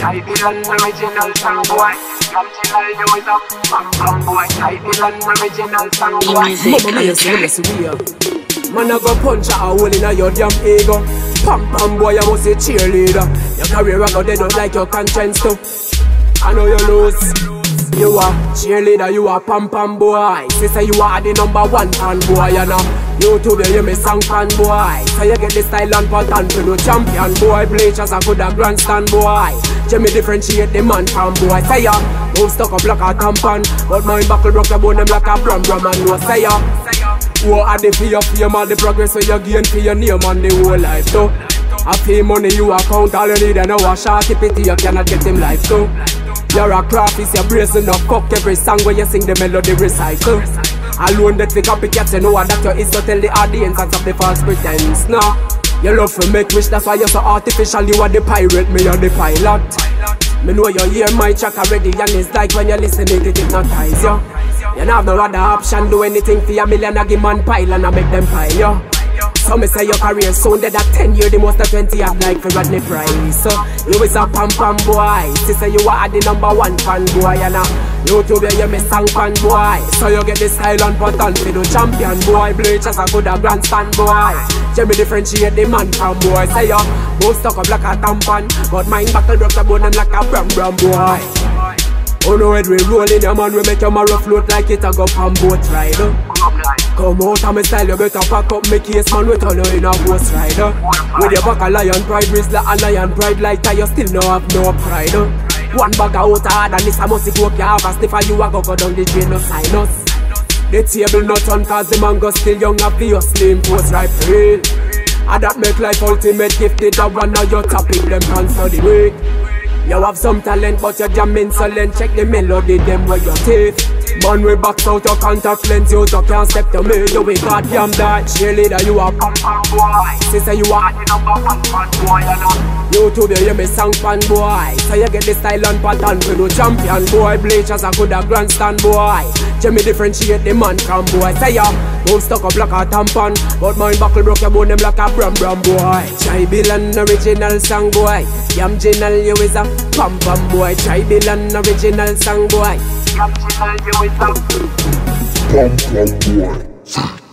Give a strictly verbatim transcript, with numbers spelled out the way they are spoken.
Babylon original song boy. From Chile, you is a pam pam boy. Babylon original song boy. Mama, me say this real. Man, I go punch a hole in a your damn ego. Pam pam boy, I must a cheerleader. Your career I go dead out like your conscience too. I know you lose. You are cheerleader, you are pam pam boy. Sister, you are the number one fan boy, you know. YouTube, you hear me song fan boy. So you get the style and pattern to no champion boy. Bleachers, I could a grandstand boy. Jimmy differentiate the man from boy. Say ya, move stuck up like a tampon. But mine buckle broke your bone them like a brum brum and no say ya. Who are the fear of fame and the progress so you gain for your name and the whole life too. I pay money you account all you need and now a shorty pity you cannot get him life too. You're a craft, you're brazen up cock. Every song where you sing the melody recycle. Alone that the copycat you know that you is to tell the audience and stop the false pretense. Nah, you love to make wish, that's why you're so artificial. You are the pirate, me you're the pilot. Me know you hear my track already and it's like when you listen it, it hypnotize you. You don't have no other option, do anything for a million, I give man pile and I make them pile you. So me say your career soon dead at ten years, the most of twenty I'd like for Rodney Price. So you is a pam pam boy. She say you are the number one fan boy, and now YouTube you hear me song fan boy. So you get the style and pattern for the champion boy. Bleachers a good a grandstand boy. Jimmy differentiate the man from boy. Say you most stuck up like a tampon, but mine buckle broke the bone and like a brum brum boy. Oh no, head we roll in your man, we make your marrow float like it a go from boat rider. Come out of my style, you better pack up my case, man, we turn you in a ghost rider. With your back a lion pride, grizzly a lion pride lighter, you still no have no pride. One bag out hard and this a must go up, you have a sniff and you a go go down the drain, no sinus. The table not on cause the man go still young, have the slim post right real. And that make life ultimate gifted, that one of your topic, them can study weak. You have some talent but you're damn insolent. Check the melody, them where your teeth. Man we box out your contact lens. You talk can't step to me, you we goddamn that. Cheerleader you a pam pam boy. Sister you are the number one fan boy, you know. YouTube you hear me song fan boy. So you get the style and pattern for no champion boy. Bleachers a good a grandstand boy. Jimmy differentiate the man from boy. Say ya, move stuck up like a tampon, but mine buckle broke your bone them like a brum brum boy. Babylon original song boy. Yam Jinal you is a pam pam boy. Babylon original song boy. From Chile, you is a pam pam boy.